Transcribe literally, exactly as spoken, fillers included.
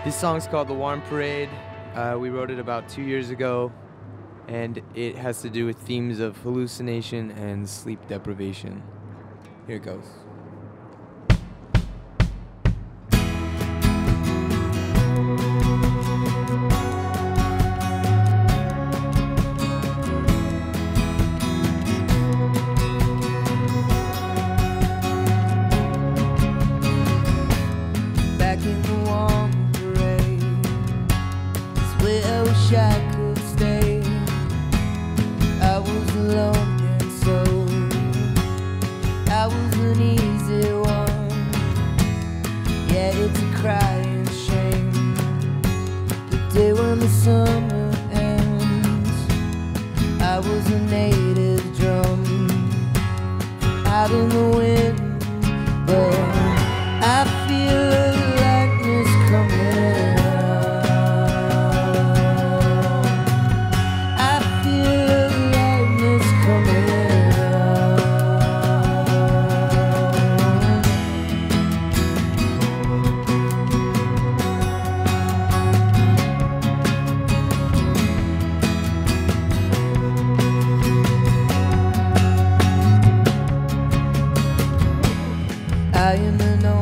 This song's called The Warm Parade. Uh, we wrote it about two years ago, and it has to do with themes of hallucination and sleep deprivation. Here it goes. Back in the warm parade is where I wish I could stay. I was alone and so I was an easy one. Yeah, it's a crying shame. The day when the summer ends, I was a native drum out in the wind, but I feel a lightness coming. I feel a lightness coming. I am an